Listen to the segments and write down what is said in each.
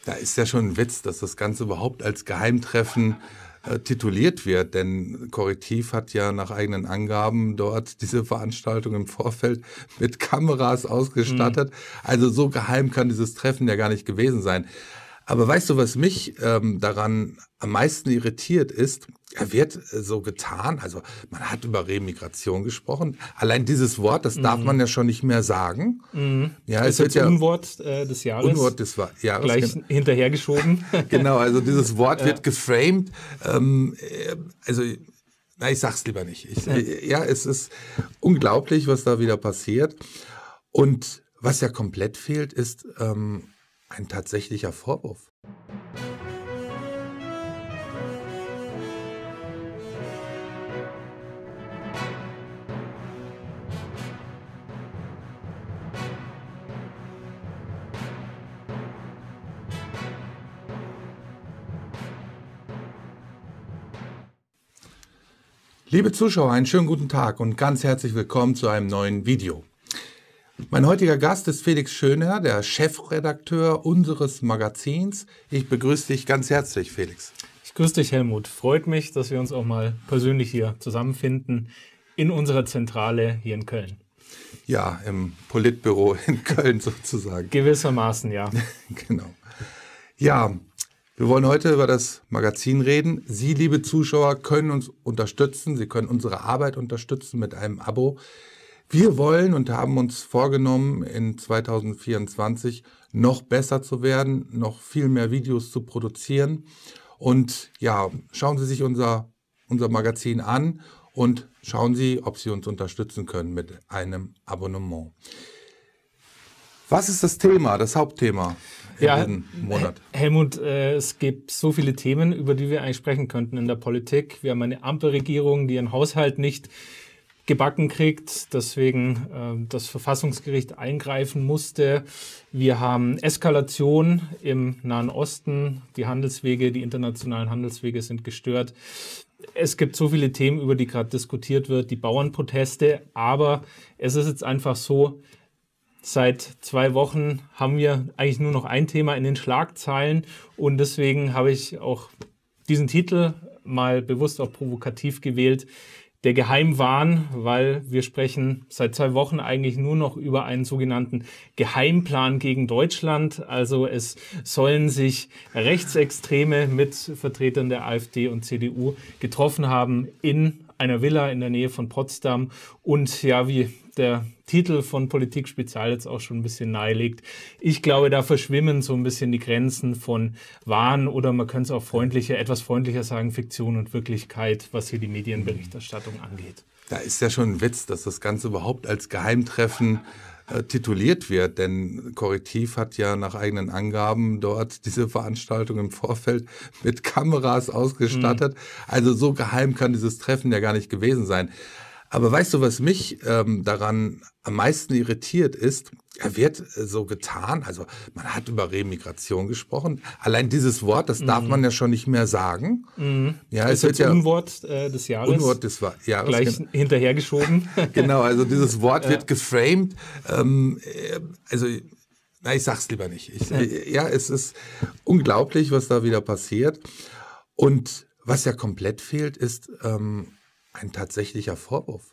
Da ist ja schon ein Witz, dass das Ganze überhaupt als Geheimtreffen tituliert wird, denn Correctiv hat ja nach eigenen Angaben dort diese Veranstaltung im Vorfeld mit Kameras ausgestattet. Also so geheim kann dieses Treffen ja gar nicht gewesen sein. Aber weißt du, was mich daran am meisten irritiert ist, er wird so getan, also man hat über Remigration gesprochen, allein dieses Wort, das darf man ja schon nicht mehr sagen. Ja, es wird ja Unwort des Jahres. Unwort des Jahres. Gleich hinterhergeschoben. Genau, also dieses Wort wird geframed. Also, na, ich sag's lieber nicht. Ja, es ist unglaublich, was da wieder passiert. Und was ja komplett fehlt, ist ein tatsächlicher Vorwurf. Liebe Zuschauer, einen schönen guten Tag und ganz herzlich willkommen zu einem neuen Video. Mein heutiger Gast ist Felix Schönherr, der Chefredakteur unseres Magazins. Ich begrüße dich ganz herzlich, Felix. Ich grüße dich, Helmut. Freut mich, dass wir uns auch mal persönlich hier zusammenfinden in unserer Zentrale hier in Köln. Ja, im Politbüro in Köln sozusagen. Gewissermaßen, ja. Genau. Ja, wir wollen heute über das Magazin reden. Sie, liebe Zuschauer, können uns unterstützen. Sie können unsere Arbeit unterstützen mit einem Abo. Wir wollen und haben uns vorgenommen, in 2024 noch besser zu werden, noch viel mehr Videos zu produzieren. Und ja, schauen Sie sich unser Magazin an und schauen Sie, ob Sie uns unterstützen können mit einem Abonnement. Was ist das Thema, das Hauptthema? Ja, Helmut, es gibt so viele Themen, über die wir eigentlich sprechen könnten in der Politik. Wir haben eine Ampelregierung, die ihren Haushalt nicht gebacken kriegt, deswegen das Verfassungsgericht eingreifen musste. Wir haben Eskalation im Nahen Osten, die Handelswege, die internationalen Handelswege sind gestört. Es gibt so viele Themen, über die gerade diskutiert wird, die Bauernproteste, aber es ist jetzt einfach so, seit 2 Wochen haben wir eigentlich nur noch ein Thema in den Schlagzeilen und deswegen habe ich auch diesen Titel mal bewusst auch provokativ gewählt, der Geheimwahn, weil wir sprechen seit 2 Wochen eigentlich nur noch über einen sogenannten Geheimplan gegen Deutschland. Also es sollen sich Rechtsextreme mit Vertretern der AfD und CDU getroffen haben in einer Villa in der Nähe von Potsdam und ja, wie der Titel von Politik Spezial jetzt auch schon ein bisschen nahelegt. Ich glaube, da verschwimmen so ein bisschen die Grenzen von Wahn oder man könnte es auch etwas freundlicher sagen, Fiktion und Wirklichkeit, was hier die Medienberichterstattung angeht. Da ist ja schon ein Witz, dass das Ganze überhaupt als Geheimtreffen tituliert wird, denn Correctiv hat ja nach eigenen Angaben dort diese Veranstaltung im Vorfeld mit Kameras ausgestattet. Also so geheim kann dieses Treffen ja gar nicht gewesen sein. Aber weißt du, was mich daran am meisten irritiert ist, er wird so getan, also man hat über Remigration gesprochen, allein dieses Wort, das darf man ja schon nicht mehr sagen. Ja, es wird ja Unwort des Jahres. Unwort des Jahres. Gleich hinterhergeschoben. Genau, also dieses Wort wird geframed. Also, na, ich sag's lieber nicht. Ja, es ist unglaublich, was da wieder passiert. Und was ja komplett fehlt, ist ein tatsächlicher Vorwurf.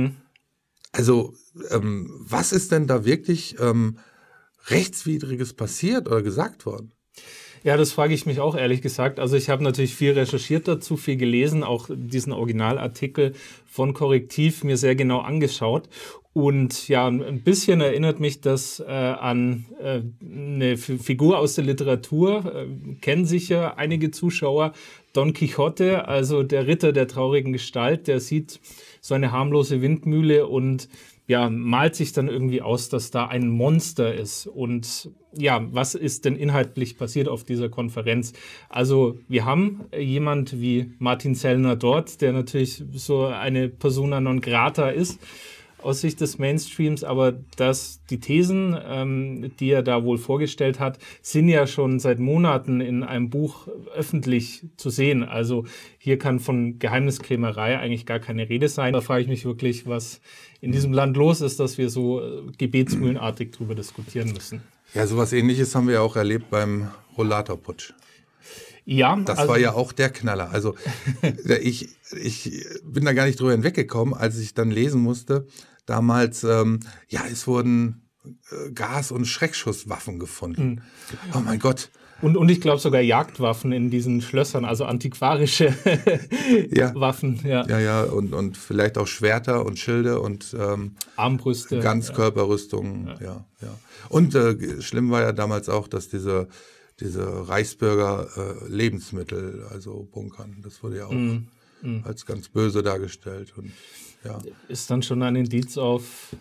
Also, was ist denn da wirklich Rechtswidriges passiert oder gesagt worden? Ja, das frage ich mich auch ehrlich gesagt. Also ich habe natürlich viel recherchiert dazu, viel gelesen, auch diesen Originalartikel von Correctiv mir sehr genau angeschaut. Und ja, ein bisschen erinnert mich das an eine Figur aus der Literatur, kennen sicher einige Zuschauer, Don Quixote, also der Ritter der traurigen Gestalt, der sieht so eine harmlose Windmühle und ja, malt sich dann irgendwie aus, dass da ein Monster ist. Und ja, was ist denn inhaltlich passiert auf dieser Konferenz? Also wir haben jemand wie Martin Sellner dort, der natürlich so eine Persona non grata ist aus Sicht des Mainstreams, aber die Thesen, die er da wohl vorgestellt hat, sind ja schon seit Monaten in einem Buch öffentlich zu sehen. Also hier kann von Geheimniskrämerei eigentlich gar keine Rede sein. Da frage ich mich wirklich, was in diesem Land los ist, dass wir so gebetsmühlenartig drüber diskutieren müssen. Ja, sowas Ähnliches haben wir ja auch erlebt beim Rollatorputsch. Ja, das war ja auch der Knaller. Also ich bin da gar nicht drüber hinweggekommen, als ich dann lesen musste. Damals, es wurden Gas- und Schreckschusswaffen gefunden. Oh mein Gott. Und ich glaube sogar Jagdwaffen in diesen Schlössern, also antiquarische Waffen. Ja, und vielleicht auch Schwerter und Schilde und Armbrüste. Ganzkörperrüstungen. Ja. Und schlimm war ja damals auch, dass diese Reichsbürger Lebensmittel, also bunkern, das wurde ja auch als ganz böse dargestellt. Und ist dann schon ein Indiz auf...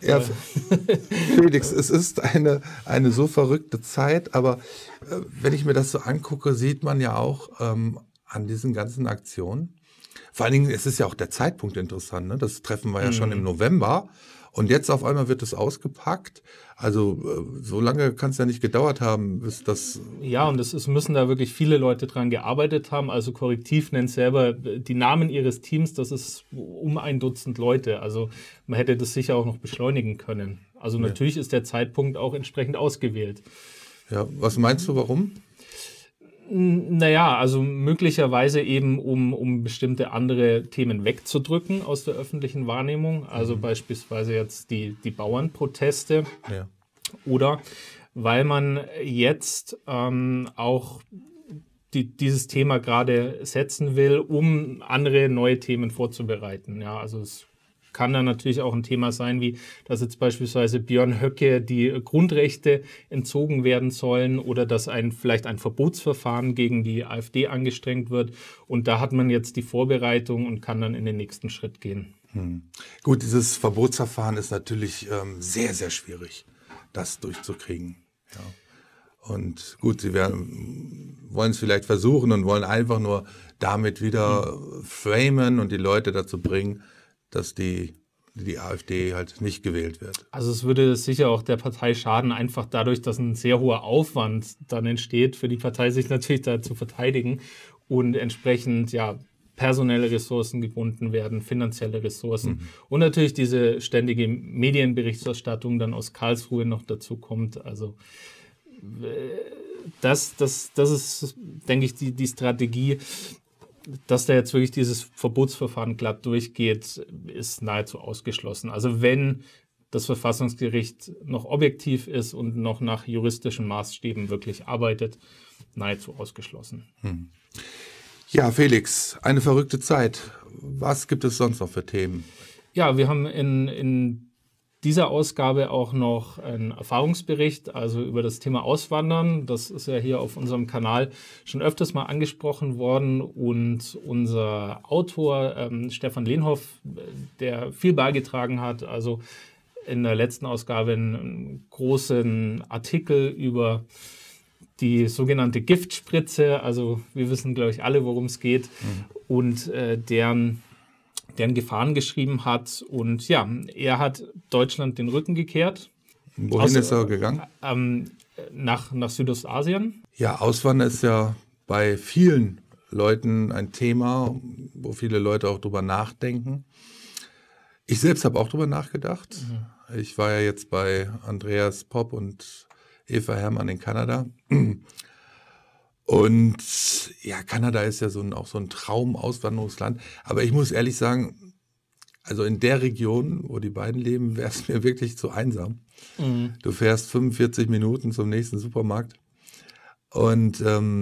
Felix, es ist eine so verrückte Zeit, aber wenn ich mir das so angucke, sieht man ja auch an diesen ganzen Aktionen, vor allen Dingen, es ist ja auch der Zeitpunkt interessant, ne? Das Treffen war ja schon im November und jetzt auf einmal wird es ausgepackt. Also so lange kann es ja nicht gedauert haben, bis das... Ja, und es müssen da wirklich viele Leute dran gearbeitet haben. Also Korrektiv nennt selber die Namen ihres Teams, das ist um 1 Dutzend Leute. Also man hätte das sicher auch noch beschleunigen können. Also natürlich ist der Zeitpunkt auch entsprechend ausgewählt. Ja, was meinst du, warum? Naja, also möglicherweise eben, um bestimmte andere Themen wegzudrücken aus der öffentlichen Wahrnehmung. Also beispielsweise jetzt die Bauernproteste. Ja. Oder weil man jetzt auch dieses Thema gerade setzen will, um andere neue Themen vorzubereiten. Ja, also es kann dann natürlich auch ein Thema sein, wie dass jetzt beispielsweise Björn Höcke die Grundrechte entzogen werden sollen oder dass vielleicht ein Verbotsverfahren gegen die AfD angestrengt wird. Und da hat man jetzt die Vorbereitung und kann dann in den nächsten Schritt gehen. Gut, dieses Verbotsverfahren ist natürlich sehr, sehr schwierig, das durchzukriegen. Ja. Und gut, sie wollen es vielleicht versuchen und wollen einfach nur damit wieder framen und die Leute dazu bringen, dass die AfD halt nicht gewählt wird. Also es würde sicher auch der Partei schaden, einfach dadurch, dass ein sehr hoher Aufwand dann entsteht, für die Partei sich natürlich da zu verteidigen und entsprechend personelle Ressourcen gebunden werden, finanzielle Ressourcen und natürlich diese ständige Medienberichterstattung dann aus Karlsruhe noch dazu kommt. Also das ist, denke ich, die Strategie. Dass da jetzt wirklich dieses Verbotsverfahren glatt durchgeht, ist nahezu ausgeschlossen. Also wenn das Verfassungsgericht noch objektiv ist und noch nach juristischen Maßstäben wirklich arbeitet, nahezu ausgeschlossen. Ja, Felix, eine verrückte Zeit. Was gibt es sonst noch für Themen? Ja, wir haben in dieser Ausgabe auch noch einen Erfahrungsbericht, also über das Thema Auswandern. Das ist ja hier auf unserem Kanal schon öfters mal angesprochen worden. Und unser Autor Stefan Lehnhoff, der viel beigetragen hat, also in der letzten Ausgabe einen großen Artikel über die sogenannte Giftspritze. Also wir wissen, glaube ich, alle, worum es geht. Und deren Gefahren geschrieben hat. Und ja, er hat Deutschland den Rücken gekehrt. Wohin ist er gegangen? Nach Südostasien. Ja, Auswandern ist ja bei vielen Leuten ein Thema, wo viele Leute auch drüber nachdenken. Ich selbst habe auch drüber nachgedacht. Ich war ja jetzt bei Andreas Popp und Eva Herrmann in Kanada. Und ja, Kanada ist ja auch so ein Traumauswanderungsland. Aber ich muss ehrlich sagen, also in der Region, wo die beiden leben, wäre es mir wirklich zu einsam. Du fährst 45 Minuten zum nächsten Supermarkt. Und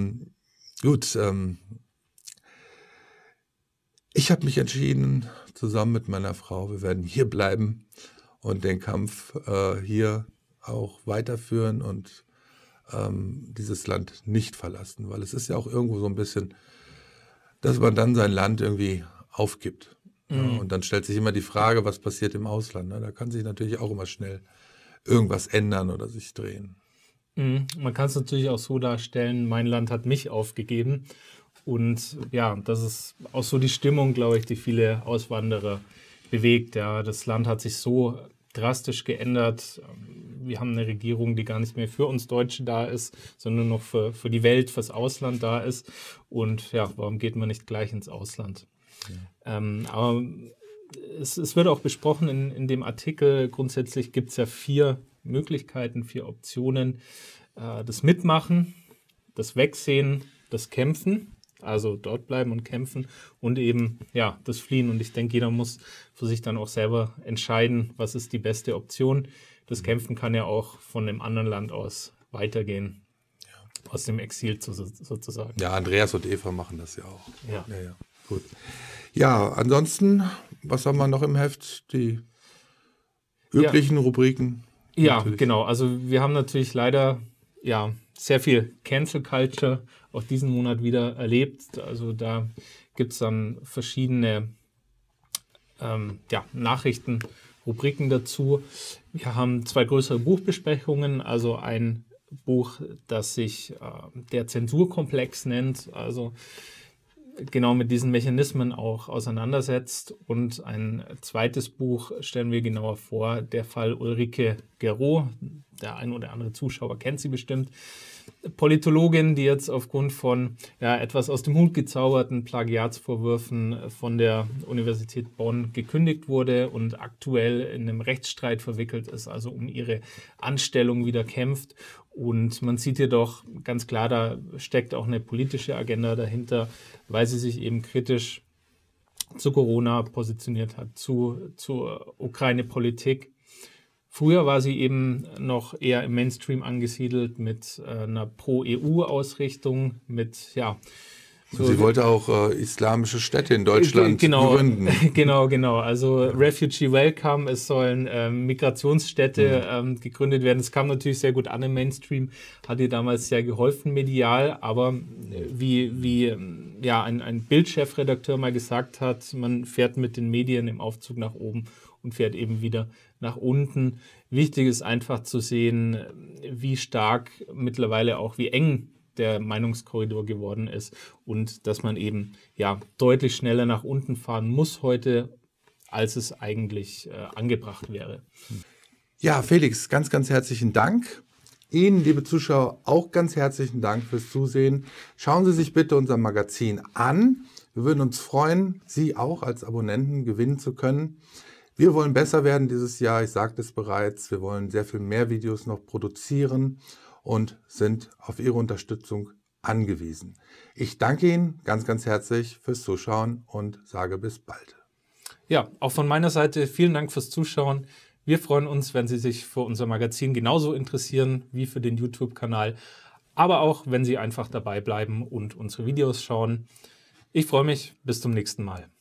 ich habe mich entschieden, zusammen mit meiner Frau, wir werden hier bleiben und den Kampf hier auch weiterführen und dieses Land nicht verlassen, weil es ist ja auch irgendwo so ein bisschen, dass man dann sein Land irgendwie aufgibt. Ja, und dann stellt sich immer die Frage, was passiert im Ausland. Ne? Da kann sich natürlich auch immer schnell irgendwas ändern oder sich drehen. Man kann es natürlich auch so darstellen, mein Land hat mich aufgegeben. Und ja, das ist auch so die Stimmung, glaube ich, die viele Auswanderer bewegt. Ja, das Land hat sich so drastisch geändert. Wir haben eine Regierung, die gar nicht mehr für uns Deutsche da ist, sondern nur noch für die Welt, fürs Ausland da ist. Und ja, warum geht man nicht gleich ins Ausland? Ja. Aber es wird auch besprochen in dem Artikel. Grundsätzlich gibt es ja 4 Möglichkeiten, 4 Optionen. Das Mitmachen, das Wegsehen, das Kämpfen, also dort bleiben und kämpfen und eben ja das Fliehen. Und ich denke, jeder muss für sich dann auch selber entscheiden, was ist die beste Option. Das Kämpfen kann ja auch von einem anderen Land aus weitergehen, aus dem Exil sozusagen. Ja, Andreas und Eva machen das ja auch. Ja. Ja, gut. Ja, ansonsten, was haben wir noch im Heft? Die üblichen Rubriken? Ja, natürlich. Genau. Also wir haben natürlich leider sehr viel Cancel Culture auch diesen Monat wieder erlebt. Also da gibt es dann verschiedene Nachrichten, Rubriken dazu. Wir haben 2 größere Buchbesprechungen, also ein Buch, das sich der Zensurkomplex nennt, also genau mit diesen Mechanismen auch auseinandersetzt. Und ein zweites Buch stellen wir genauer vor, der Fall Ulrike Guérot. Der ein oder andere Zuschauer kennt sie bestimmt. Politologin, die jetzt aufgrund von etwas aus dem Hut gezauberten Plagiatsvorwürfen von der Universität Bonn gekündigt wurde und aktuell in einem Rechtsstreit verwickelt ist, also um ihre Anstellung wieder kämpft. Und man sieht jedoch ganz klar, da steckt auch eine politische Agenda dahinter, weil sie sich eben kritisch zu Corona positioniert hat, zur Ukraine-Politik. Früher war sie eben noch eher im Mainstream angesiedelt mit einer Pro-EU-Ausrichtung, mit Sie wollte auch islamische Städte in Deutschland gründen. Genau. Also Refugee Welcome, es sollen Migrationsstädte gegründet werden. Das kam natürlich sehr gut an im Mainstream, hat ihr damals sehr geholfen medial, aber wie ein Bild-Chefredakteur mal gesagt hat, man fährt mit den Medien im Aufzug nach oben und fährt eben wieder nach unten. Wichtig ist einfach zu sehen, wie stark mittlerweile auch, wie eng der Meinungskorridor geworden ist und dass man eben deutlich schneller nach unten fahren muss heute, als es eigentlich angebracht wäre. Ja, Felix, ganz, ganz herzlichen Dank. Ihnen, liebe Zuschauer, auch ganz herzlichen Dank fürs Zusehen. Schauen Sie sich bitte unser Magazin an. Wir würden uns freuen, Sie auch als Abonnenten gewinnen zu können. Wir wollen besser werden dieses Jahr, ich sagte es bereits. Wir wollen sehr viel mehr Videos noch produzieren und sind auf Ihre Unterstützung angewiesen. Ich danke Ihnen ganz, ganz herzlich fürs Zuschauen und sage bis bald. Ja, auch von meiner Seite vielen Dank fürs Zuschauen. Wir freuen uns, wenn Sie sich für unser Magazin genauso interessieren wie für den YouTube-Kanal, aber auch, wenn Sie einfach dabei bleiben und unsere Videos schauen. Ich freue mich, bis zum nächsten Mal.